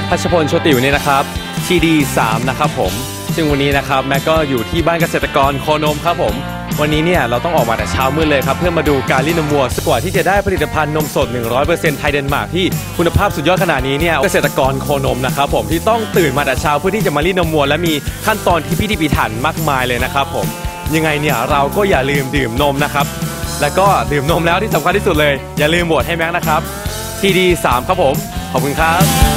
พัชพลโชติวนี่นะครับ TD 3นะครับผมซึ่งวันนี้นะครับแม็กก็อยู่ที่บ้านเกษตรกรโคนมครับผมวันนี้เนี่ยเราต้องออกมาแต่เช้ามืดเลยครับเพื่อมาดูการรีดนมวัวกว่าที่จะได้ผลิตภัณฑ์นมสด 100% ไทยเดนมาร์กที่คุณภาพสุดยอดขนาดนี้เนี่ยเกษตรกรโคนมนะครับผมที่ต้องตื่นมาแต่เช้าเพื่อที่จะมารีดนมวัวและมีขั้นตอนที่พิถีพิถันมากมายเลยนะครับผมยังไงเนี่ยเราก็อย่าลืมดื่มนมนะครับแล้วก็ดื่มนมแล้วที่สำคัญที่สุดเลยอย่าลืมโหวตให้แม็กนะครับ TD 3ครับผมขอบคุณครับ